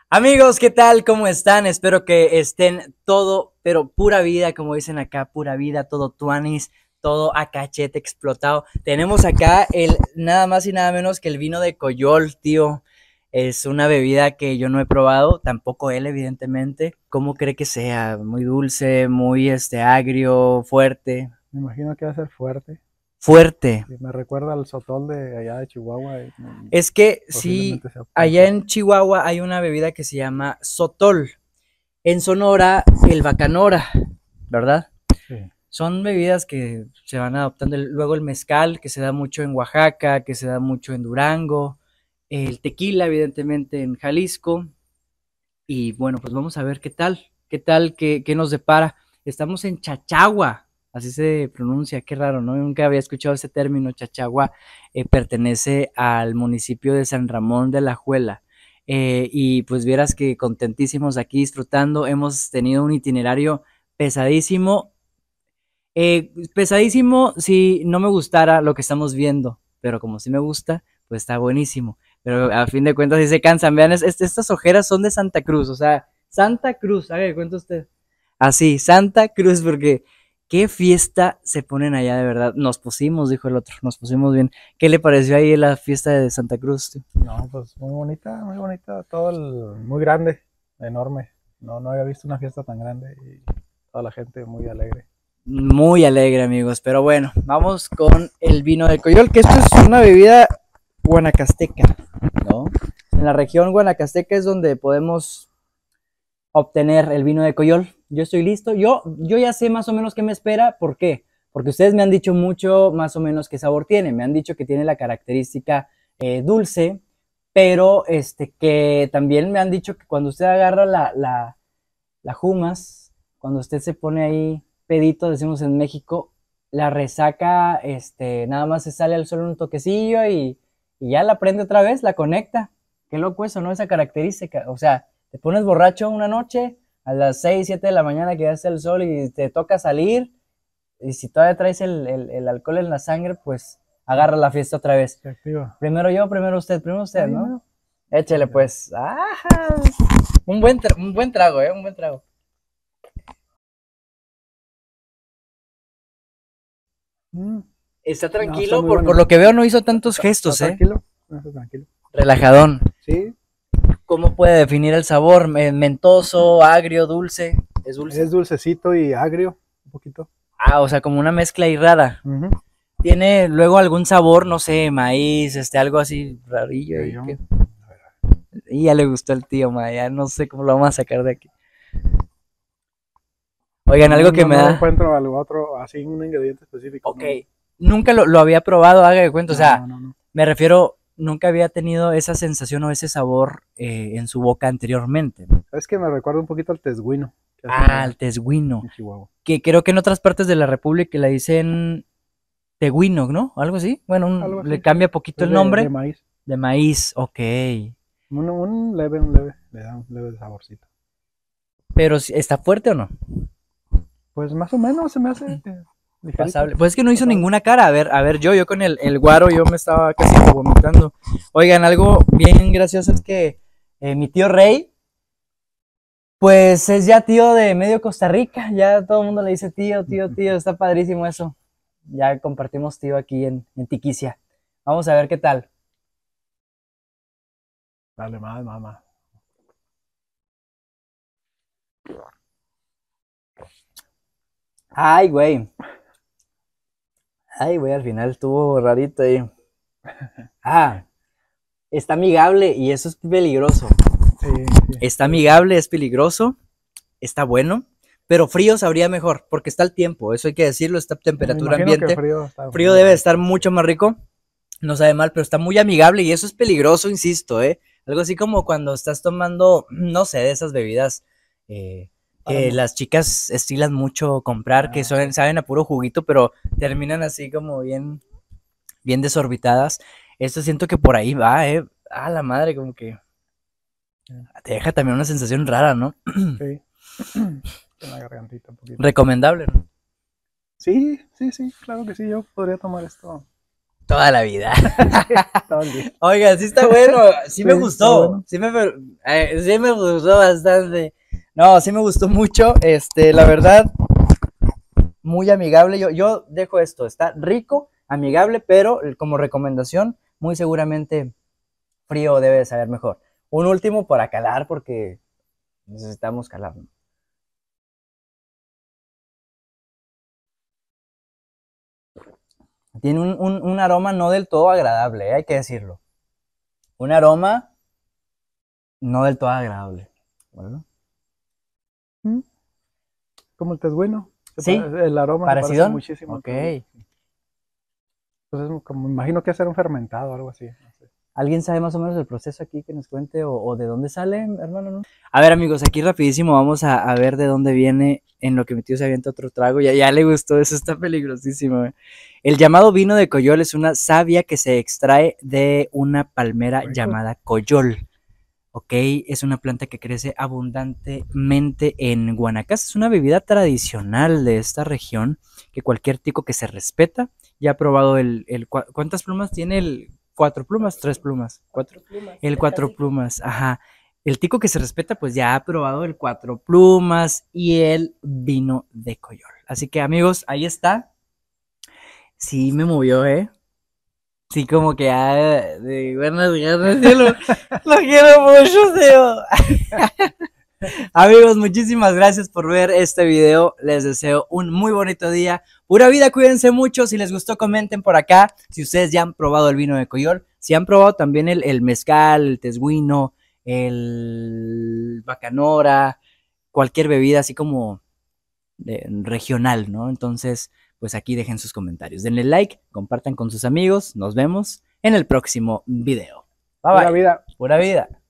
Amigos, ¿qué tal? ¿Cómo están? Espero que estén todo, pero pura vida, como dicen acá, pura vida, todo tuanis, todo a cachete explotado. Tenemos acá el nada más y nada menos que el vino de Coyol, tío. Es una bebida que yo no he probado, tampoco él, evidentemente. ¿Cómo cree que sea? Muy dulce, muy agrio, fuerte. Me imagino que va a ser fuerte. Fuerte. Y me recuerda al sotol de allá de Chihuahua. Es que sí, Posiblemente sea muy allá fuerte. en Chihuahua hay una bebida que se llama sotol. En Sonora, el bacanora, ¿verdad? Sí. Son bebidas que se van adoptando. Luego el mezcal, que se da mucho en Oaxaca, que se da mucho en Durango. El tequila, evidentemente, en Jalisco. Y bueno, pues vamos a ver qué tal, qué nos depara. Estamos en Chachagua, así se pronuncia, qué raro, ¿no? Nunca había escuchado ese término. Chachagua pertenece al municipio de San Ramón de la Juela. Y pues vieras que contentísimos aquí disfrutando. Hemos tenido un itinerario pesadísimo. Pesadísimo si no me gustara lo que estamos viendo, pero como sí me gusta, pues está buenísimo. Pero a fin de cuentas sí se cansan. Vean, estas ojeras son de Santa Cruz, o sea, Santa Cruz, haga de cuenta usted. Así, Santa Cruz, porque qué fiesta se ponen allá de verdad. Nos pusimos, dijo el otro, nos pusimos bien. ¿Qué le pareció ahí la fiesta de Santa Cruz, tío? No, pues muy bonita. Muy grande, enorme. No había visto una fiesta tan grande y toda la gente muy alegre. Muy alegre, amigos. Pero bueno, vamos con el vino de Coyol, que esto es una bebida guanacasteca, ¿no? En la región guanacasteca es donde podemos obtener el vino de Coyol. Yo estoy listo. Yo ya sé más o menos qué me espera. ¿Por qué? Porque ustedes me han dicho mucho más o menos qué sabor tiene. Me han dicho que tiene la característica dulce, pero que también me han dicho que cuando usted agarra la Jumas, cuando usted se pone ahí pedito, decimos en México, la resaca, nada más se sale al sol un toquecillo y ya la prende otra vez, la conecta. Qué loco eso, ¿no? Esa característica. O sea, te pones borracho una noche a las 6 7 de la mañana que ya está el sol y te toca salir, y si todavía traes el alcohol en la sangre, pues agarra la fiesta otra vez. Se activa. Primero yo, primero usted, Ahí, ¿no? mero. Échele Dale, dale. pues. ¡Ah! Un buen trago, un buen trago. Mm, Está no, está tranquilo, muy por bueno. lo que veo no hizo tantos Está gestos, ¿eh? tranquilo. Está tranquilo. Relajadón. Sí, ¿Cómo puede definir el sabor? Mentoso, agrio, dulce. ¿Es dulce? es dulcecito y agrio, un poquito. Ah, o sea, como una mezcla ahí rara. Ujú. ¿Tiene luego algún sabor, no sé, maíz, algo así rarillo Que ahí yo, que... a ver, Y ya le gustó el tío, ma, ya no sé cómo lo vamos a sacar de aquí. Oigan, algo que me no le da... encuentro algo otro, así un ingrediente específico, Ok, no. nunca lo había probado, haga de cuenta, o sea, No. me refiero, nunca había tenido esa sensación o ese sabor en su boca anteriormente, ¿no? Es que me recuerda un poquito al tesguino que hacen Ah, el allá tesguino, en Chihuahua. que creo que en otras partes de la República le dicen teguino, ¿no? Algo así. Bueno, Algo le así, sí. cambia poquito Es el de nombre maíz. de maíz, ok. Un leve, le da un leve saborcito. Pero ¿está fuerte o no? Pues más o menos se me hace ligerito, Pasable. Pues es que no hizo pasable. ninguna cara. A ver, yo con el guaro yo me estaba casi vomitando. Oigan, algo bien gracioso es que mi tío Rey, pues es ya tío de medio Costa Rica. Ya todo el mundo le dice tío. Está padrísimo eso. Ya compartimos tío aquí en Tiquicia. Vamos a ver qué tal. Dale más, mamá. Ay, güey. Ay, güey, al final estuvo rarito ahí. Ah, está amigable y eso es peligroso. Sí, sí, Está puede ser. amigable, es peligroso, está bueno, pero frío sabría mejor, porque está el tiempo, eso hay que decirlo, está Me temperatura imagino que ambiente. frío está Frío muy debe estar rico. mucho más rico, no sabe mal, pero está muy amigable y eso es peligroso, insisto, ¿eh? Algo así como cuando estás tomando, no sé, de esas bebidas eh, Para que mo- las chicas estilan mucho comprar, que sí. saben a puro juguito, pero terminan así como bien, bien desorbitadas. Esto siento que por ahí va, ¿eh? Ah, la madre, como que te deja también una sensación rara, ¿no? Sí. En la gargantita un poquito. Recomendable, ¿no? Sí, sí, sí, claro que sí, yo podría tomar esto toda la vida. Todo el día. Oiga, sí está bueno, sí me Sí, gustó, está bueno. sí me gustó bastante. No, sí me gustó mucho, la verdad, muy amigable. Yo dejo esto, está rico, amigable, pero como recomendación, muy seguramente frío debe de saber mejor. Un último para calar, porque necesitamos calar, ¿no? Tiene un aroma no del todo agradable, hay que decirlo. Un aroma no del todo agradable. Bueno, Mm, Como el tesguino. sí, El aroma se parece parecidón. muchísimo al Ok. tesguino. Entonces, como imagino que hacer un fermentado o algo así. No sé. ¿Alguien sabe más o menos el proceso aquí que nos cuente o de dónde sale, hermano? ¿No? A ver, amigos, aquí rapidísimo vamos a ver de dónde viene en lo que mi tío se avienta otro trago. Ya le gustó, eso está peligrosísimo. El llamado vino de coyol es una savia que se extrae de una palmera Rico. llamada coyol. Ok, es una planta que crece abundantemente en Guanacaste. Es una bebida tradicional de esta región que cualquier tico que se respeta ya ha probado ¿cuántas plumas tiene el? ¿Cuatro plumas? ¿Tres plumas? ¿Cuatro? El cuatro plumas, ajá. El tico que se respeta pues ya ha probado el cuatro plumas y el vino de coyol. Así que amigos, ahí está. Sí me movió, ¿eh? Sí, como que de buenas ganas, sí, lo quiero mucho, tío. Amigos, muchísimas gracias por ver este video. Les deseo un muy bonito día. Pura vida, cuídense mucho. Si les gustó, comenten por acá. Si ustedes ya han probado el vino de Coyol, si han probado también el mezcal, el tesguino, el bacanora, cualquier bebida así como regional, ¿no? Entonces, pues aquí dejen sus comentarios. Denle like, compartan con sus amigos. Nos vemos en el próximo video. Bye Pura bye. vida. Pura vida.